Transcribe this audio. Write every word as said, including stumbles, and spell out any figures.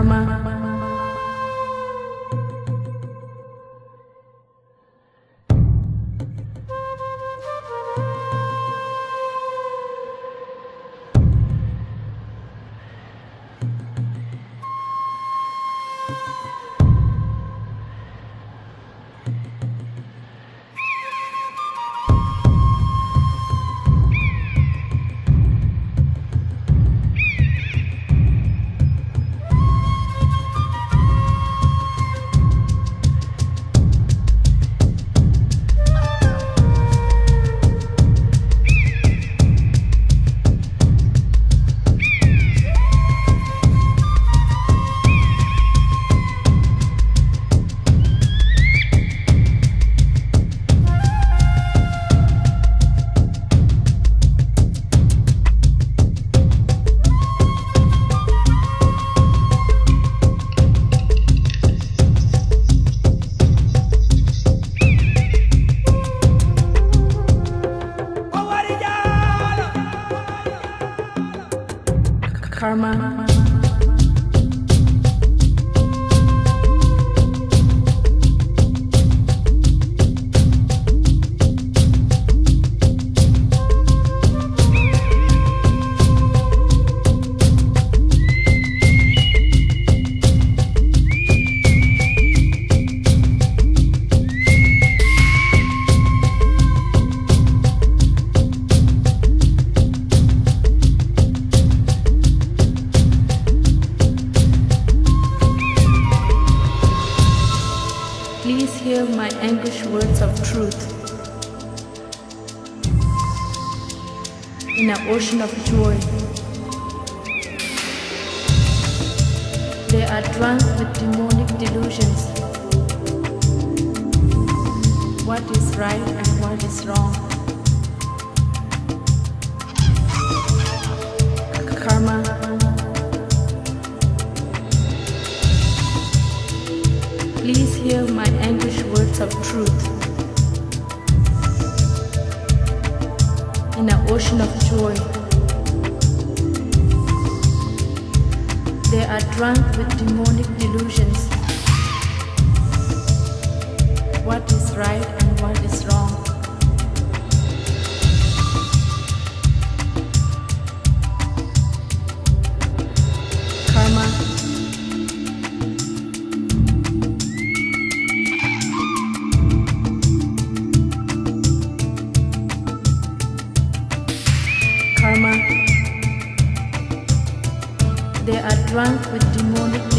Karma. Karma. Please hear my anguished words of truth. In an ocean of joy, they are drunk with demonic delusions. What is right and what is wrong? Karma. Please hear my anguished words of truth. In an ocean of joy, they are drunk with demonic delusions. What is right and what is wrong? Karma. Karma. They are drunk with demonic